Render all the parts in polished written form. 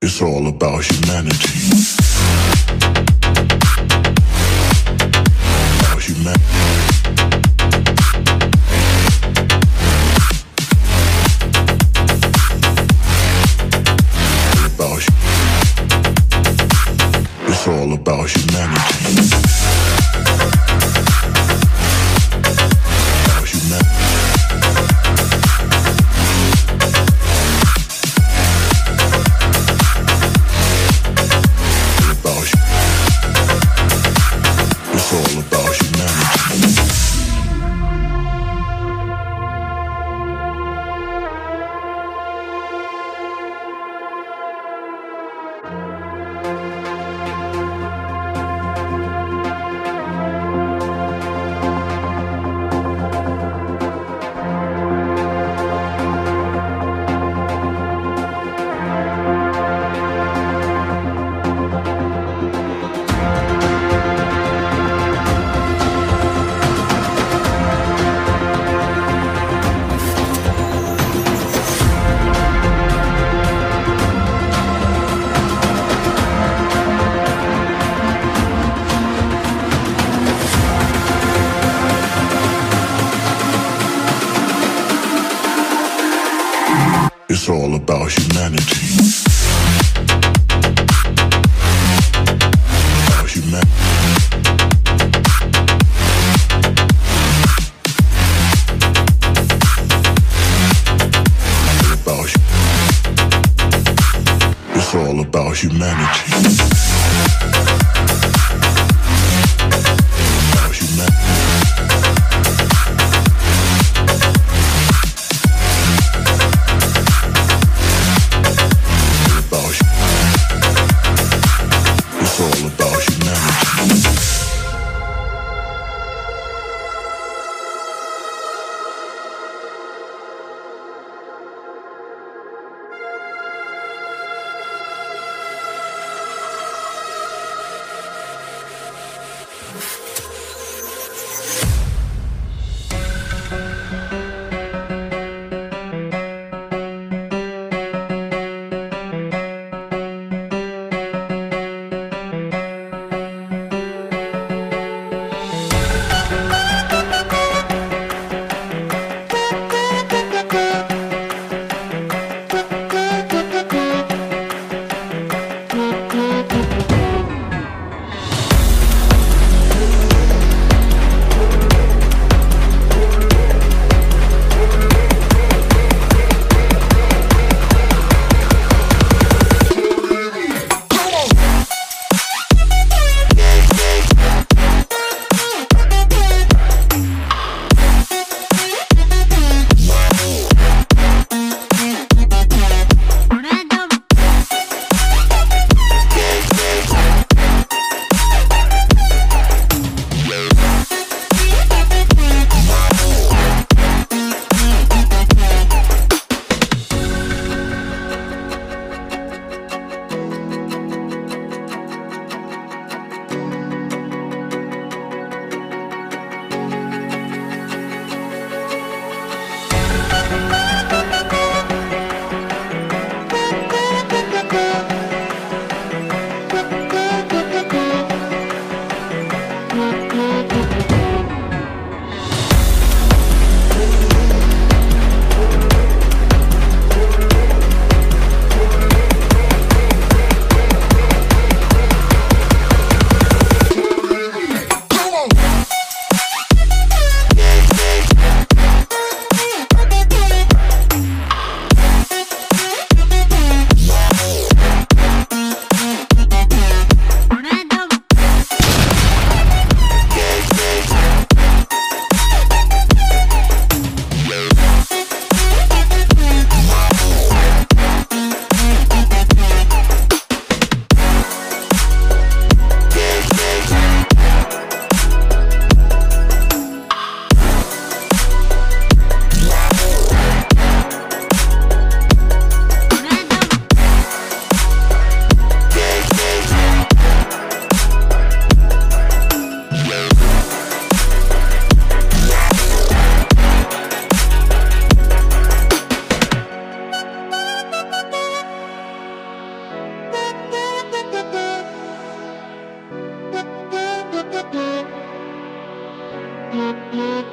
It's all about humanity. About humanity. It's all about humanity. About humanity. It's all about humanity. It's all about humanity. About humanity. It's all about humanity. About humanity. It's all about humanity.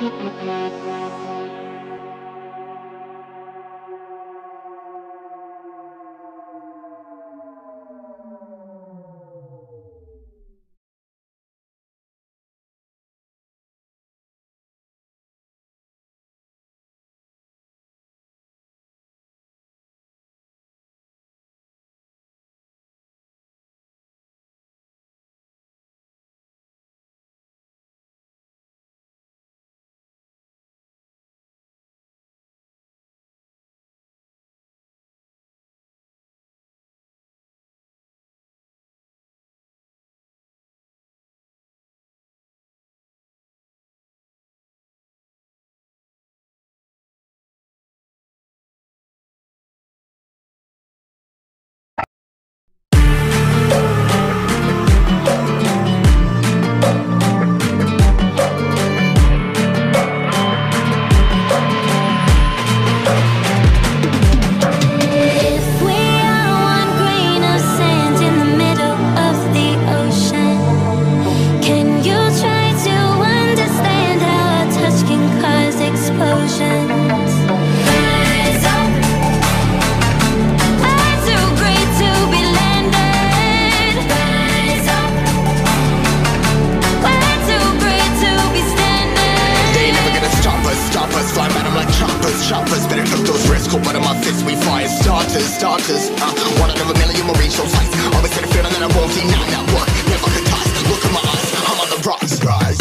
Choppers, better cook those risks. Cold blood on my fists, we fire starters. One out of a million will reach those heights. Always had a feeling that I won't deny that work. Never could toss. Look in my eyes, I'm on the rocks, guys.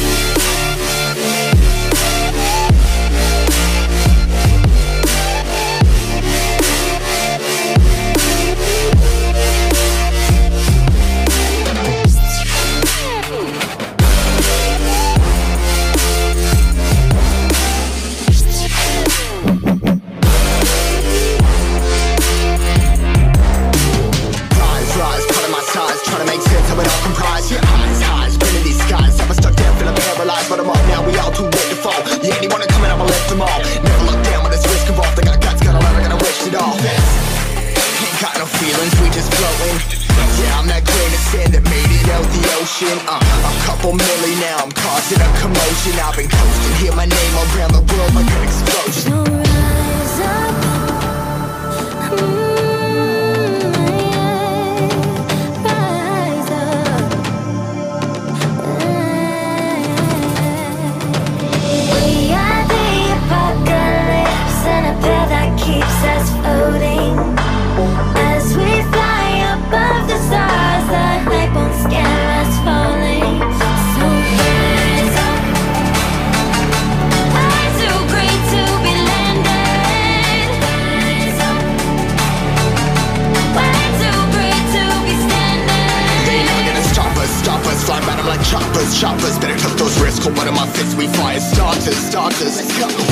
But I'm up now, we all too late to fall. Yeah, anyone coming, I'ma lift them all. Never look down when there's risk involved. I got guts, got a lot, I gotta wish it all. Ain't got no feelings, we just floating. Yeah, I'm that grain of sand that made it out the ocean. A couple milli now, I'm causing a commotion. I've been coasting, hear my name around the world like an explosion. So rise up. Keeps us floating as we fly above the stars. The hype won't scare us falling. So rise up. I'm too great to be landed. Rise up. We're too great to be standing. They ain't never gonna stop us. Fly by them like choppers. Better took those risks. Cold blood on my fists, we fire starters. Let's go.